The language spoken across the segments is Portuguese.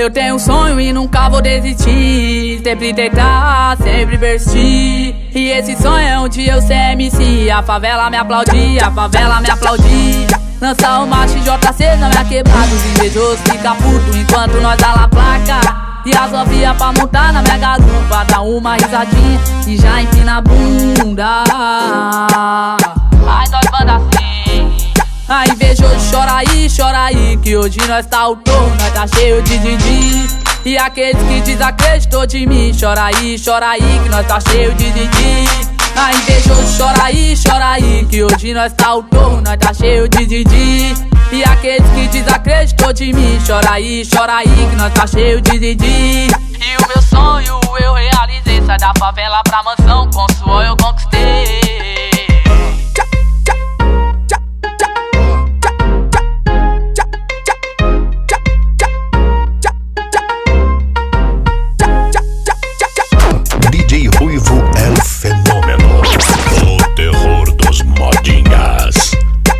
Eu tenho um sonho e nunca vou desistir. Sempre tentar, sempre persistir. E esse sonho é um dia eu ser MC. A favela me aplaudir, a favela me aplaudir. Lança uma XJC na minha quebrada. Os invejosos ficam putos enquanto nós dá lá placa. E as novinhas pra montar na minha garupa. Dá uma risadinha e já empina a bunda. Ai, nós manda assim. Ai, invejoso, chora aí, que hoje nós tá o torno, nós tá cheio de didi. E aqueles que desacreditou de mim, chora aí, que nós tá cheio de didi. Ai, invejoso, chora aí, que hoje nós tá o torno, nós tá cheio de didi. E aqueles que desacreditou de mim, chora aí, que nós tá cheio de didi. E o meu sonho eu realizei, sai da favela pra mansão, com suor eu conquistei. DJ Ruivo é o fenômeno, o terror dos modinhas.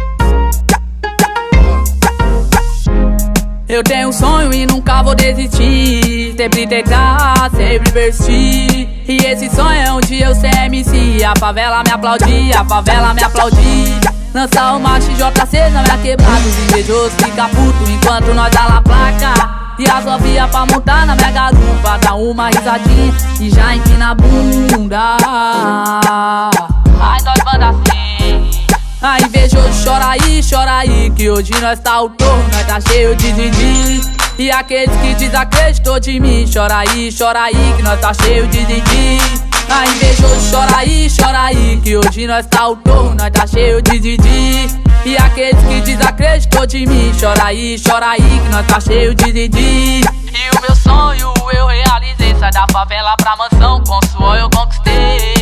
Eu tenho um sonho e nunca vou desistir. Sempre tentar, sempre persistir. E esse sonho é um dia eu ser MC. A favela me aplaudir, a favela me aplaudir. Lança uma XJC na minha quebrada. Os invejosos ficam putos enquanto nós dá lá placa. E as novinhas pra montar na minha garupa. Dá uma risadinha e já empina a bunda. Ai, nós manda assim. Ai, invejoso, chora aí, que hoje nós tá o torno, nós tá cheio de didi. E aqueles que desacreditou de mim, chora aí, que nós tá cheio de didi. Ai, invejoso, chora aí, que hoje nós tá o torno, nós tá cheio de didi. E aqueles que desacreditou de mim, chora aí, que nós tá cheio de didi. E o meu sonho eu realizei, sai da favela pra mansão, com suor eu conquistei.